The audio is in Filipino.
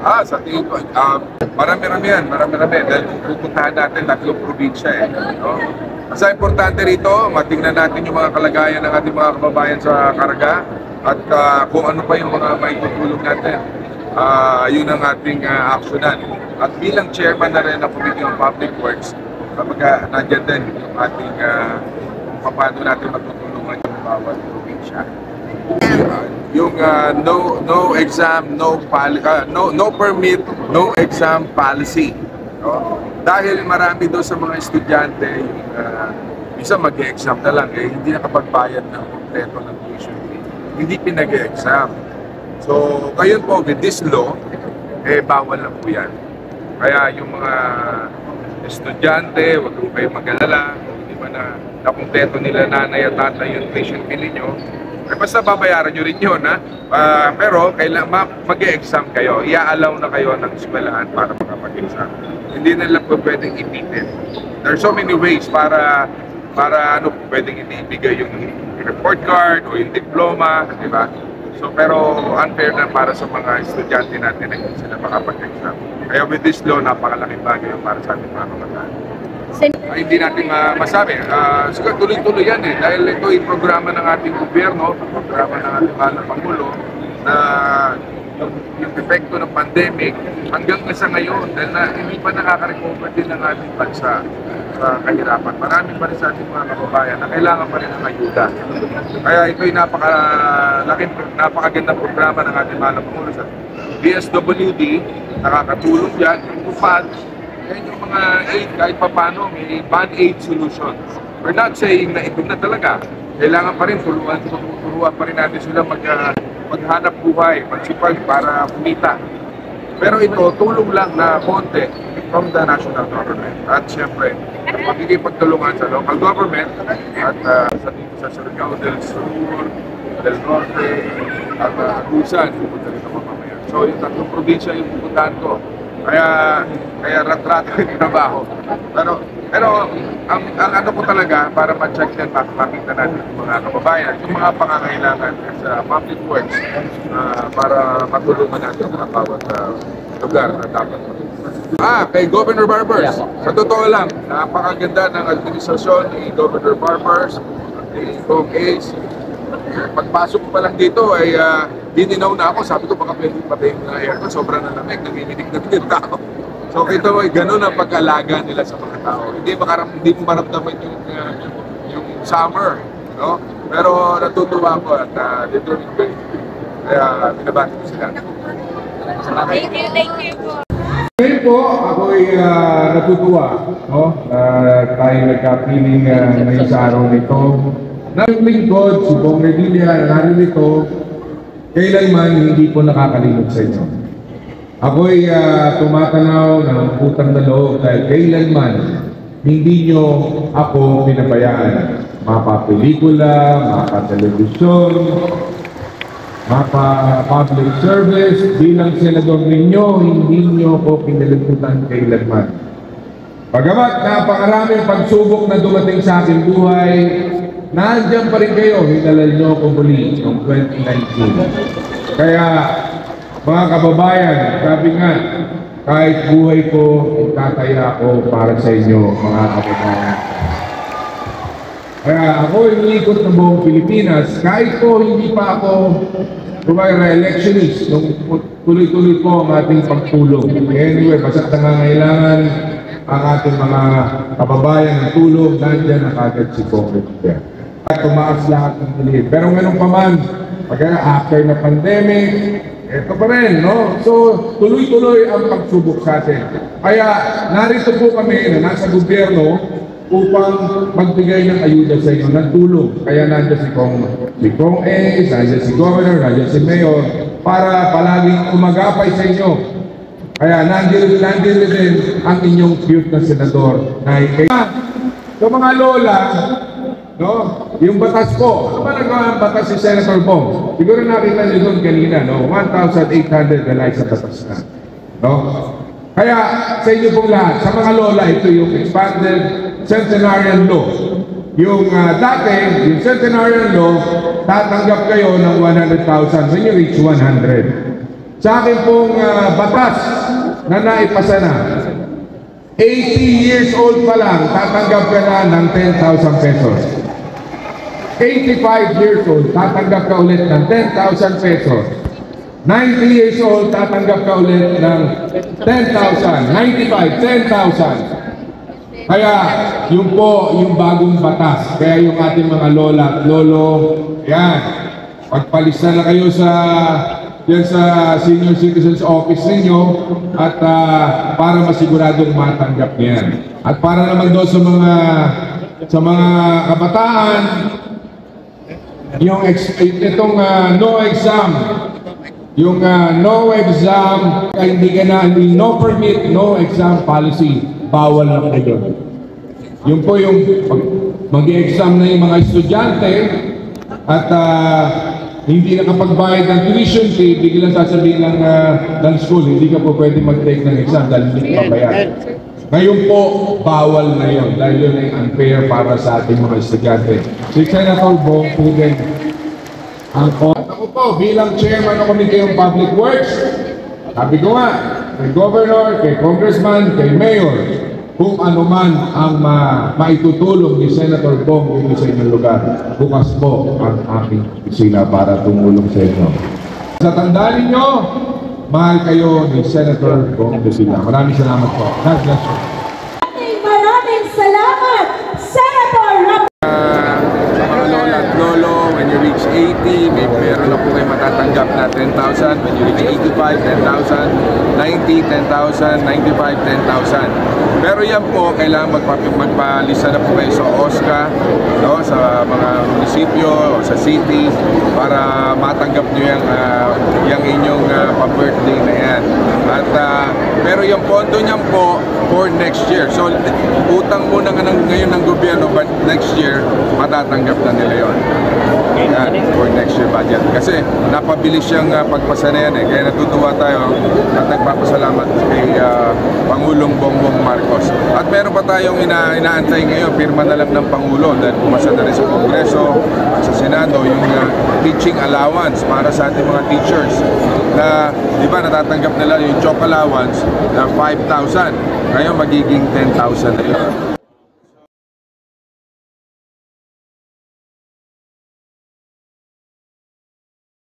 Sa tingin ko, marami-rami yan, marami-rami. Dahil pupuntahan natin tatlong probinsya no? Sa importante rito, matingnan natin yung mga kalagayan ng ating mga kababayan sa karga at kung ano pa yung mga maitutulong natin. Yun ang ating aksyonan. At bilang chairman na rin ng Committee on Public Works, kapag nandiyan din yung ating paano natin matutulungan yung bawat probinsya. Yung no exam, no permit, no exam policy. No? Dahil marami doon sa mga estudyante, yung isa mag-exam na lang, hindi nakapagbayad ng kompleto ng tuition fee. Hindi pinag-exam. So, ngayon po, with this law, bawal na po yan. Kaya yung mga estudyante, huwag po kayong mag-alala, hindi ba na kompleto nila nanay at tatay yung tuition fee ninyo, basta babayaran nyo rin yun, ha? Pero mag-e-exam kayo, i-allow na kayo ng eskwelahan para makapag-exam. Hindi nila po pwedeng ipitin. There are so many ways para pwedeng ibigay yung report card o yung diploma, di ba? So, pero unfair na para sa mga estudyante natin na hindi sila makapag-exam. Kaya with this law, napakalaking bagay para sa ating mga kabataan. Hindi natin masabi. Siguro tuloy-tuloy yan dahil ito ay programa ng ating gobyerno, programa ng ating mahal na Pangulo, na yung epekto ng pandemic hanggang sa ngayon dahil hindi pa nakaka-recover din ng ating bansa sa kahirapan. Marami pa rin sa ating mga kababayan na kailangan pa rin ng ayuda. Kaya ito ay napakagandang programa ng ating mahal na Pangulo sa DSWD, nakakatulong dyan, yung FAD. Yan yung mga aid, kahit papano, may band-aid solutions. We're not saying na ito na talaga. Kailangan pa rin, turuan pa rin natin sila maghanap buhay, magsipag para kumita. Pero ito, tulong lang na konti from the national government. At siyempre, magiging pagtulungan sa local government at sa Surigao del Sur, del Norte, at Agusan, pupunta rin ako mamaya. So yung tatlong probinsya yung pupuntahan ko. Kaya rat-rato yung trabaho. Pero ang ano ko talaga, para ma-check yan, makita natin yung mga kababayan, yung mga pangangailangan sa public works para matulungan natin ang bawat lugar na dapat matulungan. Kay Governor Barbers, sa totoo lang, napakaganda ng administrasyon ni Governor Barbers, ni Kong Ace. Pagpasok ko pa lang dito ay dininaw na ako, sabi ko baka pwede patayin mo na aircon, sobrang nalamig, nanginginig na din tao. So ito ay ganun ang pag-alaga nila sa mga tao. Hindi mo maramdaman yung summer, no? Pero natutuwa ko at dito rin kayo. Kaya binabati ko sila. Thank you po. Ngayon po, ako ay natutuwa, no? Tayo nagkapiling ngayon sa araw nito. Ng lingkod, si Bong Revilla, naririto, kailanman hindi po nakakalimot sa inyo. Ako'y tumatanaw ng utang na loob dahil kailanman hindi nyo ako pinabayaan. Mapa-pelikula, mapa-telebisyon, mapa-public service, bilang senador ninyo, hindi nyo ako pinalimutan kailanman. Bagamat napakaraming pagsubok na dumating sa aking buhay, nandiyan pa rin kayo, hinalal nyo ako muli noong 2019. Kaya, mga kababayan, sabi nga, kahit buhay ko, itataya ako para sa inyo, mga kababayan. Kaya ako iniikot ng buong Pilipinas, kahit po hindi pa ako re-electionist, nung tuloy-tuloy po ang ating pagtulong. Anyway, basta't nangangailangan ang ating mga kababayan ng tulong, nandiyan na kagad si Congressman. At tumaas lahat ng bilhin. Pero ngayon pa man, after na pandemic, ito pa rin, no? So, tuloy-tuloy ang pagsubok sa atin. Kaya, narito po kami na nasa gobyerno upang magbigay ng ayuda sa inyo, ng tulong. Kaya nandiyan si Kong Ace, nandiyan si Governor, nandiyan si Mayor, para palaging umagapay sa inyo. Kaya nandiyan din ang inyong cute na senador na sa mga lola, no? Yung batas po, ano ba nagawa ang batas si Senator Bong? Siguro nakita niyo doon kanina, no? 1,800 na sa batas na. No? Kaya sa inyo pong lahat, sa mga lola, ito yung expanded centenarian law. Yung dati, yung centenarian law, tatanggap kayo ng 100,000 when you reach 100. sa akin pong batas na naipasa na, 80 years old pa lang, tatanggap ka na ng 10,000 pesos. 85 years old, tatanggap ka ulit ng 10,000 pesos. 90 years old, tatanggap ka ulit ng 10,000. 95, 10,000. Kaya, yun po yung bagong batas. Kaya yung ating mga lola at lolo, yan, pagpalista na kayo sa senior citizens office ninyo at para masiguradong matanggap niyan. At para naman doon sa mga kabataan, yung itong no exam, yung no exam, hindi no permit, no exam policy, bawal na po yun. Yung po yung mag-exam na yung mga estudyante at hindi nakapagbayad ng tuition fee, biglang sasabihin ng school, hindi ka po pwede mag-take ng exam dahil hindi ka bayad. Ngayon po, bawal na yun dahil yun ay unfair para sa ating mga estudyante. Si Senator Bong Pugeng, ako po, bilang chairman ng Committee on Public Works, sabi ko nga, kay Governor, kay Congressman, kay Mayor, kung ano man ang maitutulong ni Senator Bong dito sa inyong lugar, bukas po ang aking opisina para tumulong sa inyo. Sa tandaan ninyo, mahal kayo ni Senator Bong Revilla. Maraming salamat po. God bless you. Maraming salamat, Senator Rapi. Sa mga lola at lolo, when you reach 80, meron na po kayo matatanggap na 10,000. When you reach 85, 10,000. 90, 10,000. 95, 10,000. Pero yan po, kailangan magpalista na po kayo sa OSCA, no, sa mga munisipyo o sa city para matanggap nyo yung inyong pa-birthday na yan. At, pero yung pondo niyan po for next year. So, utang muna ngayon ng gobyerno, but next year, matatanggap na nila yun. Yan, for next year budget. Kasi napabilis siyang pagpasa na yan eh. Kaya natutuwa tayo at nagpapasalamat kay Pangulong Bongbong Marcos. At meron pa tayong inaantay ngayon, pirma na lang ng Pangulo dahil pumasa na rin sa Kongreso at sa Senado yung teaching allowance para sa ating mga teachers na, di ba, natatanggap nila yung chalk allowance na 5,000. Ngayon magiging 10,000 na yun.